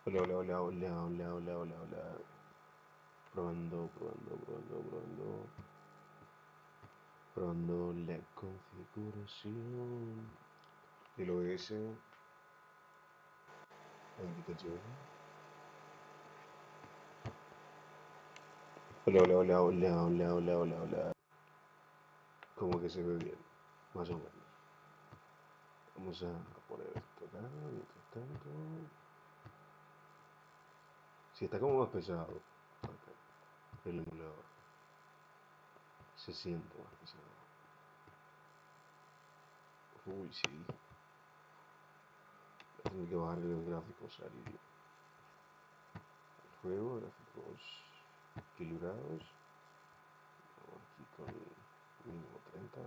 Hola, hola, hola, hola, hola, hola, hola, hola. Probando, probando, probando, probando. Probando la configuración del OS. La indicación. Hola, hola, hola, hola, hola, hola, hola, hola. Como que se ve bien, más o menos. Vamos a poner esto acá, mientras tanto. Si está como más pesado, acá, el emulador. Se siente más pesado. Uy, sí. Tengo que bajarle los gráficos al juego, gráficos equilibrados. Aquí con mínimo 30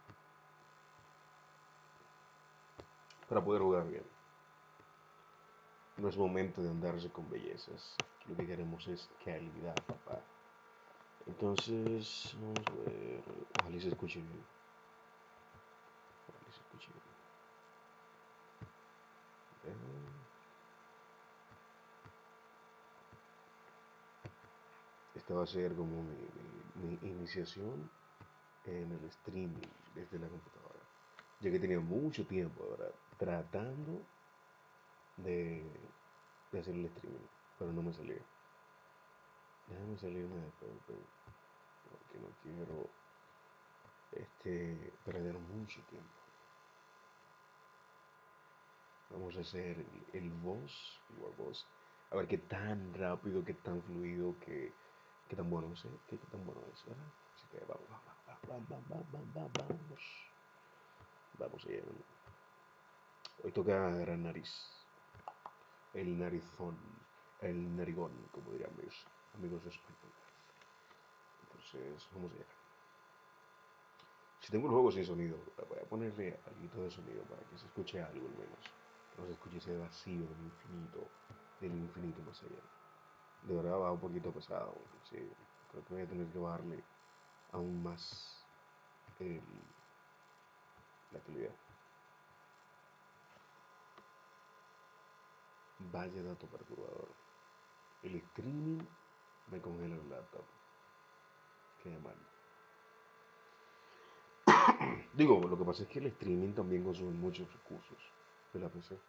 para poder jugar bien. No es momento de andarse con bellezas. Lo que queremos es calidad, papá. Entonces, vamos a ver. Ojalá se escuche bien. Ojalá se escuche bien. Esta va a ser como mi iniciación en el streaming desde la computadora. Ya que tenía mucho tiempo ahora tratando de, de hacer el streaming, pero no me salía. Déjame salirme de PvP porque no quiero perder mucho tiempo. Vamos a hacer el boss, el war boss. A ver qué tan rápido, qué tan fluido, qué tan bueno es, qué tan bueno es, ¿verdad? Así que vamos, vamos, vamos, vamos, vamos, vamos, vamos. Vamos allá. Hoy toca Gran Nariz, el narizón, el narigón, como dirían mis amigos españoles. Entonces, vamos allá. Si tengo el juego sin sonido, voy a ponerle algo de sonido para que se escuche algo al menos. Que no se escuche ese vacío del infinito más allá. De verdad va un poquito pesado, sí. Creo que voy a tener que bajarle aún más el, la calidad. Vaya dato perturbador. El streaming me congela el laptop. Qué mal. Digo, lo que pasa es que el streaming también consume muchos recursos de la PC.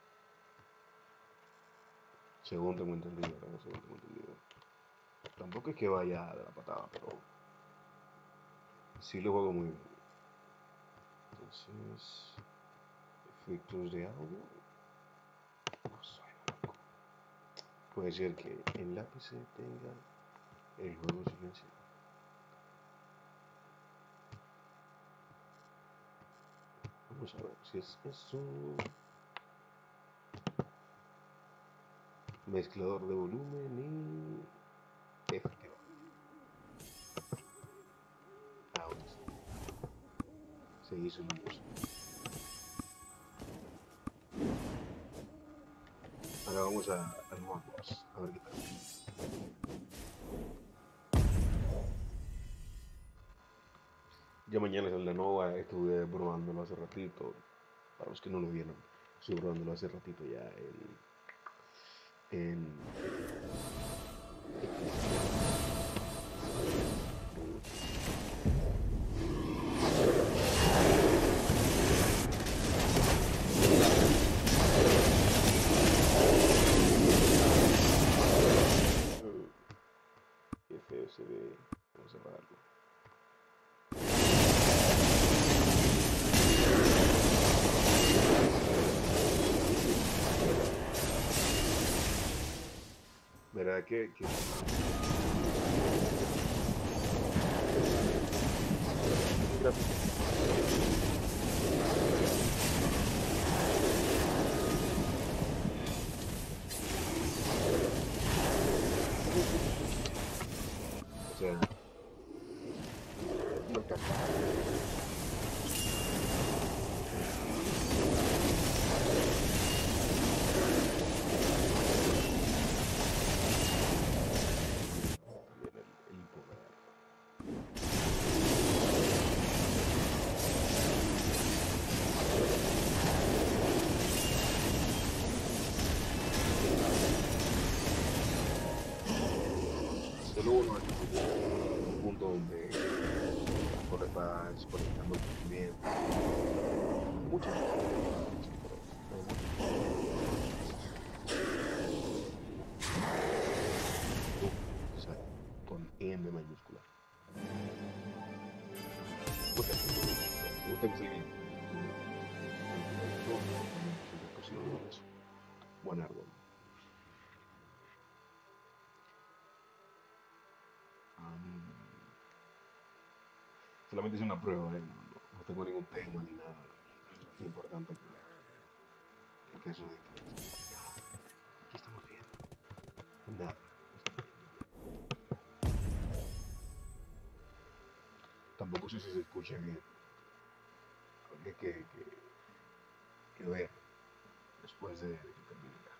Según tengo entendido, ¿verdad? Según tengo entendido. Tampoco es que vaya de la patada, pero sí lo juego muy bien. Entonces, efectos de audio. No soy loco. Puede ser que en la PC tenga el juego silenciado. Vamos a ver si es eso. Mezclador de volumen y efectivamente. Ahora sí. Se hizo la cosa. Ahora vamos al Mob Boss. A ver qué tal. Ya mañana es el de Nova. Estuve probándolo hace ratito. Para los que no lo vieron. Estuve probándolo hace ratito ya en FSD. Vamos a apagarlo. ¿Verdad que gráfico? O sea, no casi. También el poder. donde vas conectando movimientos. Muchas cosas, pero o sea, con M mayúscula. Porque usted que se buen árbol. Um, Solamente hice una prueba, no tengo ningún tema ni nada importante que eso de ¿qué estamos viendo? Nada. Tampoco sé si se escucha bien. Habría que ver después de que termine acá.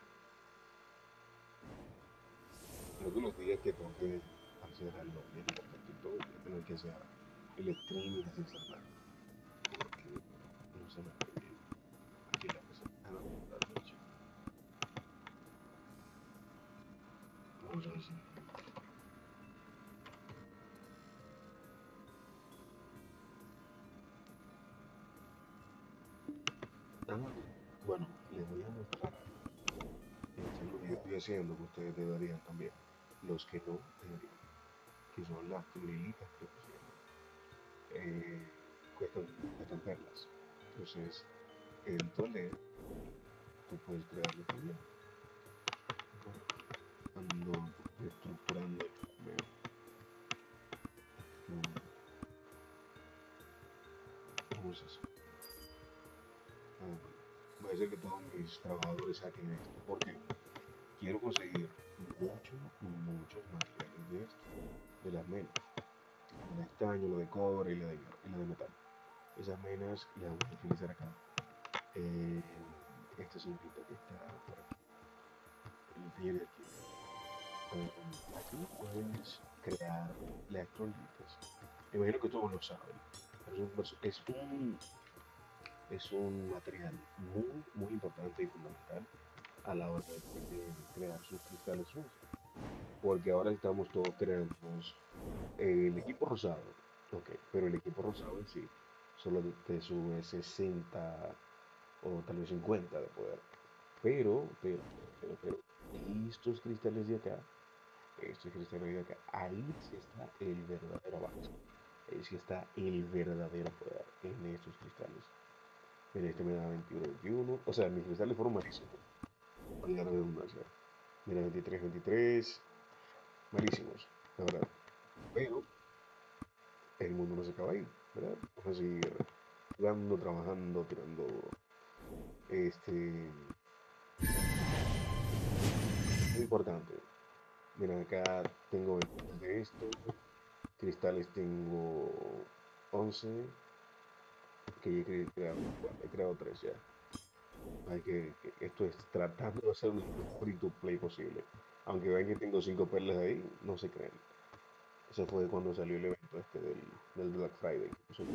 Creo que los días que toque acelerarlo bien perfecto y todo, voy a tener que hacer el streaming desde el celular. Porque no se me ve bien. Aquí la cosa. Ah, no, la derecha. Vamos a ver si. Ah, bueno, les voy a mostrar lo que yo estoy haciendo, que ustedes deberían también. Los que no deberían, que son las turilitas, creo que se llaman. Cuestan perlas. Entonces, en Toledo, tú puedes crearlo también. Ando estructurando el correo. ¿Cómo es eso? Voy a hacer que todos mis trabajadores saquen esto, porque quiero conseguir muchos materiales de esto, de las menas, lo de estaño, lo de cobre y lo de metal. Esas menas las voy a utilizar acá. Eh, este zumbito que está por aquí, el taller de aquí. Aquí puedes crear electrolitas. Me imagino que todos lo saben, pero es un material muy importante y fundamental a la hora de crear sus cristales sucios. Porque ahora estamos todos creando el equipo rosado, ok, pero el equipo rosado en sí solo te sube 60 o tal vez 50 de poder. Pero, estos cristales de acá, ahí sí está el verdadero avance. Ahí sí está el verdadero poder en estos cristales. En este me da 21, o sea, mis cristales fueron malísimos. Valga la redundancia. Mira, 23, malísimos, la verdad. Pero el mundo no se acaba ahí, ¿verdad? Vamos a seguir jugando, trabajando, tirando. Este. Muy importante. Mira, acá tengo 20 de esto. Cristales tengo 11. Que ya he creado 3 ya. Hay esto es tratando de hacer un free to play posible. Aunque vean que tengo 5 perlas ahí, no se creen. Eso fue cuando salió el evento este del Black Friday.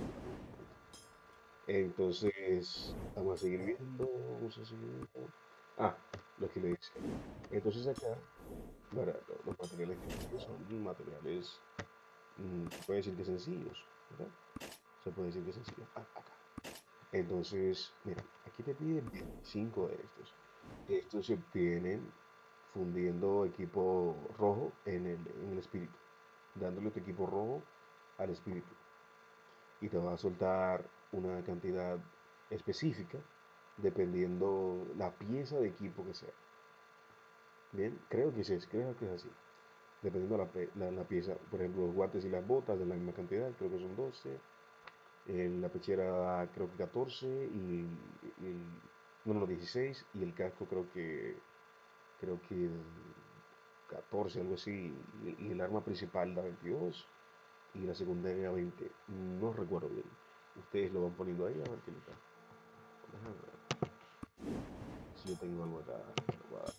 Entonces, vamos a seguir viendo, vamos a seguir viendo. Ah, lo que le decía. Entonces acá, ¿verdad? Los materiales que tengo son materiales, se puede decir que sencillos, ¿verdad? Se puede decir que sencillos. Ah, acá. Entonces, mira, aquí te piden 25 de estos. Estos se obtienen fundiendo equipo rojo en el espíritu, dándole tu equipo rojo al espíritu. Y te va a soltar una cantidad específica dependiendo la pieza de equipo que sea. Bien, creo que es así. Dependiendo la pieza, por ejemplo, los guantes y las botas de la misma cantidad, creo que son 12. La pechera creo que 14 no, no, 16 y el casco creo que 14, algo así, y el arma principal da 22 y la secundaria 20. No recuerdo bien. Ustedes lo van poniendo ahí a ver qué le da. Déjame ver si yo tengo algo acá que lo pueda dar.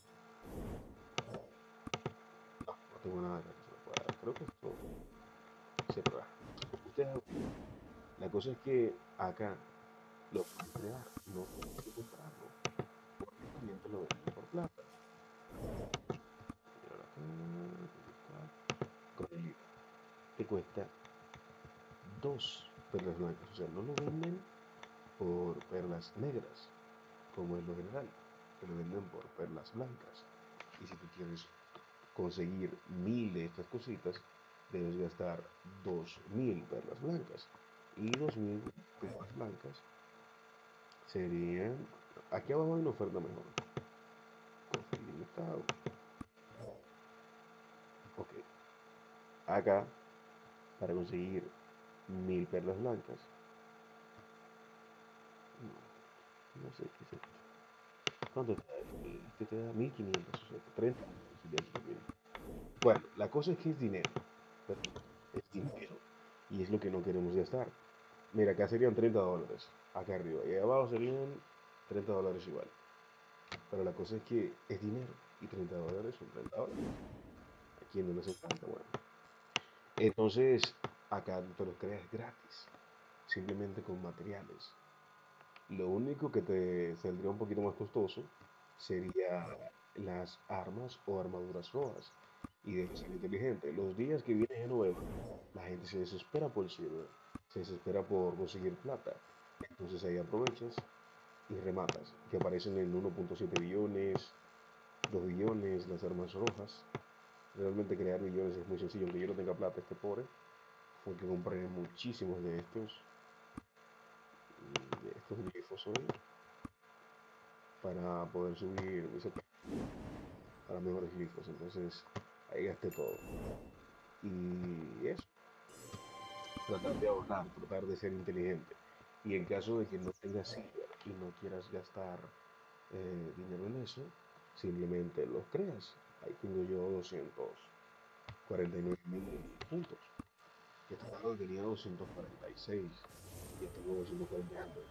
No, no tengo nada acá que se lo pueda dar. Creo que esto se prueba. Ustedes, la cosa es que acá lo pueden crear, no tienes que comprarlo, porque también te lo venden por plata. Mira acá, ¿dónde está? Corelita. Te cuesta 2 perlas blancas. O sea, no lo venden por perlas negras, como es lo general, te lo venden por perlas blancas. Y si tú quieres conseguir 1000 de estas cositas, debes gastar 2000 perlas blancas. Y 2000 perlas blancas serían. Aquí abajo hay una oferta mejor. Cofre ilimitado. Ok. Acá, para conseguir 1000 perlas blancas, no sé qué es esto. ¿Cuánto te da? Este te da 1500, o sea, 30 dólares y ya termina. Bueno, la cosa es que es dinero, pero es dinero y es lo que no queremos gastar. Mira, acá serían 30 dólares, acá arriba, y abajo serían 30 dólares igual. Pero la cosa es que es dinero y 30 dólares son 30 dólares. ¿A quién no les encanta? Bueno, entonces acá te los creas gratis, simplemente con materiales. Lo único que te saldría un poquito más costoso sería las armas o armaduras rojas. Y debe ser inteligente. Los días que viene Genoveva, la gente se desespera por el silver, se desespera por conseguir plata. Entonces ahí aprovechas y rematas, que aparecen en 1.7 billones, 2 billones, las armas rojas. Realmente crear billones es muy sencillo, aunque yo no tenga plata, este pobre, porque compré muchísimos de estos glifos hoy, para poder subir mis EP para mejores glifos. Entonces ahí gasté todo. Y eso, tratar de ahorrar, tratar de ser inteligente. Y en caso de que no tengas silver y no quieras gastar dinero en eso, simplemente los creas. Ahí tengo yo 249.000 puntos. Y esta tarde tenía 246. Ya tengo 249.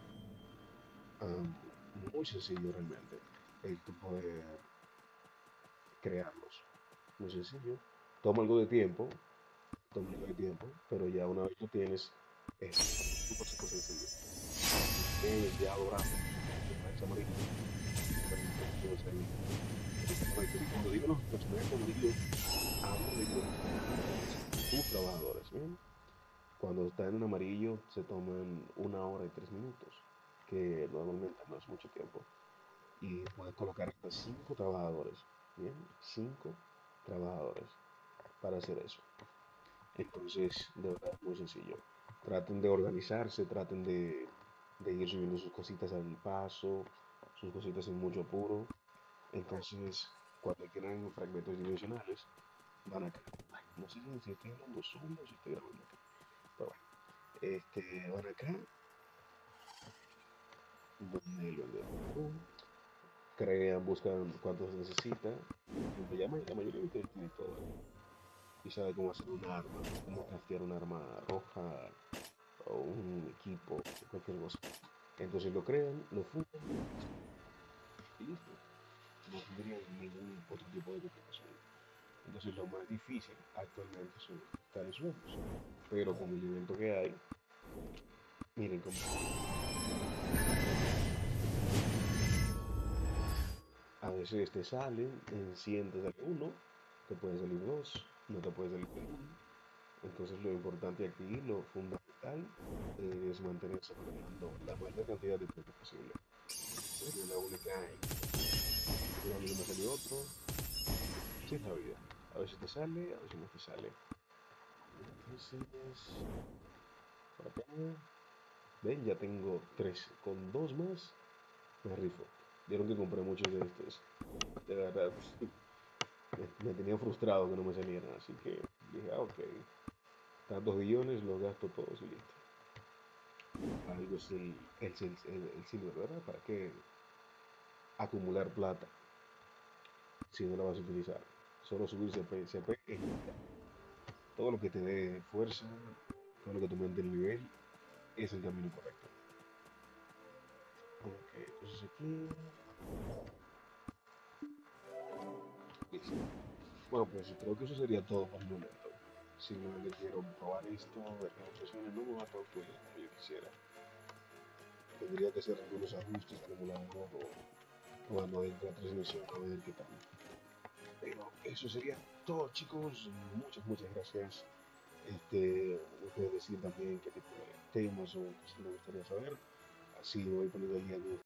Muy sencillo realmente el tu poder crearlos. Muy sencillo. Toma algo de tiempo, toma algo de tiempo, pero ya una vez lo tienes, es súper, súper sencillo. Ya dorado, que parece amarillo, que no sé, y cuando digo los personajes amarillos, hablo de tus trabajadores, ¿bien? Cuando están en amarillo se toman 1 hora y 3 minutos, que normalmente no es mucho tiempo. Y puedes colocar hasta 5 trabajadores, ¿bien? 5 trabajadores para hacer eso. Entonces, de verdad, es muy sencillo. Traten de organizarse, traten de ir subiendo sus cositas al paso, sus cositas sin mucho apuro. Entonces, cuando quieran fragmentos dimensionales, van acá. Ay, no sé si estoy hablando solo o si estoy grabando acá. Pero bueno, van acá, donde lo de crean, buscan cuántos necesitan. Y la mayoría de ustedes tiene todo ahí. Y sabe cómo hacer un arma, cómo craftear un arma roja o un equipo, cualquier cosa. Entonces lo crean, lo fundan y listo. No tendrían ningún otro tipo de complicación. Entonces lo más difícil actualmente son los cristales rojos. Pero con el evento que hay, miren cómo a veces te salen, en 100 te sale uno, te puede salir dos, no te puede salir ninguno. Entonces lo importante aquí, lo fundamental, es mantenerse coleccionando la mayor cantidad de puntos posible. Sería la única a mí no me salió otro. Sí, es la vida. A veces te sale, a veces no te sale. Entonces, por acá, ven, ya tengo tres. Con dos más, me rifo. Vieron que compré muchos de estos. De verdad, me tenía frustrado que no me salieran. Así que dije, ah, ok. Tantos billones, los gasto todos y listo. Algo es el silver, ¿verdad? ¿Para qué acumular plata si no la vas a utilizar? Solo subir CP y ya. Todo lo que te dé fuerza, todo lo que te aumente el nivel, es el camino correcto. Ok, entonces aquí. Listo. Bueno, pues creo que eso sería todo por el momento. Simplemente quiero probar esto, ver qué funciona. No me va tan fluido como yo quisiera. Tendría que hacer algunos ajustes al emulador o cuando entre a transmisión a ver qué tal. Pero eso sería todo, chicos. Muchas, muchas gracias Me pueden decir también qué tipo de temas o cosas les gustaría saber. Así voy poniendo el día con